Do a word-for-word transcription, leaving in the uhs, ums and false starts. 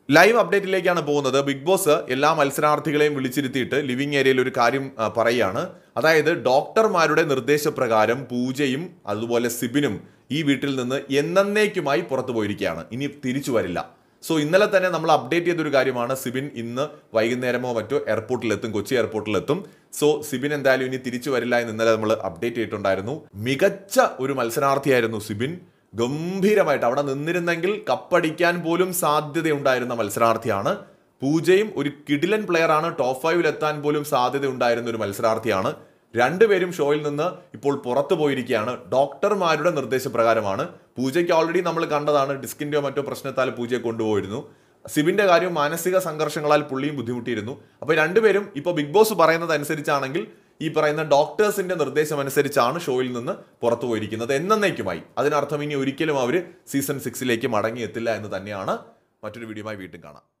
Live അപ്ഡേറ്റിലേക്കാണ് പോകുന്നത്. Big boss എല്ലാ മത്സരാർത്ഥികളെയും വിളിച്ചിരുത്തിയിട്ട് living ഏരിയയിൽ ഒരു കാര്യം പറയുകയാണ്. അതായത് ഡോക്ടർമാരുടെ നിർദ്ദേശപ്രകാരം പൂജയും അതുപോലെ സിബിനും ഈ വീട്ടിൽ നിന്ന് എന്നേക്കുമായി പുറത്തു പോയിരിക്കുകയാണ്. ഇനി തിരിച്ചു വരില്ല. സോ ഇന്നലെ തന്നെ നമ്മൾ അപ്ഡേറ്റ് ചെയ്തൊരു കാര്യമാണ്, സിബിൻ ഇന്ന് വൈകുന്നേരമോ മറ്റോ എയർപോർട്ടിലെത്തും, കൊച്ചി എയർപോർട്ടിലെത്തും. സോ സിബിൻ എന്തായാലും ഇനി തിരിച്ചു വരില്ല എന്ന് ഇന്നലെ നമ്മൾ അപ്ഡേറ്റ് ചെയ്തിട്ടുണ്ടായിരുന്നു. മികച്ച ഒരു മത്സരാർത്ഥിയായിരുന്നു സിബിൻ. ഗംഭീരമായിട്ട് അവിടെ നിന്നിരുന്നെങ്കിൽ കപ്പടിക്കാൻ പോലും സാധ്യതയുണ്ടായിരുന്ന മത്സരാർത്ഥിയാണ്. പൂജയും ഒരു കിടിലൻ പ്ലെയറാണ്, ടോപ്പ് ഫൈവിൽ എത്താൻ പോലും സാധ്യത ഉണ്ടായിരുന്ന ഒരു മത്സരാർത്ഥിയാണ്. രണ്ടുപേരും ഷോയിൽ നിന്ന് ഇപ്പോൾ പുറത്തു പോയിരിക്കുകയാണ്. ഡോക്ടർമാരുടെ നിർദ്ദേശപ്രകാരമാണ്. പൂജയ്ക്ക് ഓൾറെഡി നമ്മൾ കണ്ടതാണ്, ഡിസ്കിന്റെയോ മറ്റോ പ്രശ്നത്താൽ പൂജയെ കൊണ്ടുപോയിരുന്നു. സിബിന്റെ കാര്യം മാനസിക സംഘർഷങ്ങളാൽ പുള്ളിയും ബുദ്ധിമുട്ടിയിരുന്നു. അപ്പോൾ രണ്ടുപേരും ഇപ്പോൾ ബിഗ് ബോസ് പറയുന്നത് അനുസരിച്ചാണെങ്കിൽ ഈ പറയുന്ന ഡോക്ടേഴ്സിന്റെ നിർദ്ദേശം അനുസരിച്ചാണ് ഷോയിൽ നിന്ന് പുറത്തു പോയിരിക്കുന്നത് എന്നേക്കുമായി. അതിനർത്ഥം ഇനി ഒരിക്കലും അവർ സീസൺ സിക്സിലേക്ക് മടങ്ങിയെത്തില്ല എന്ന് തന്നെയാണ്. മറ്റൊരു വീഡിയോയുമായി വീണ്ടും കാണാം.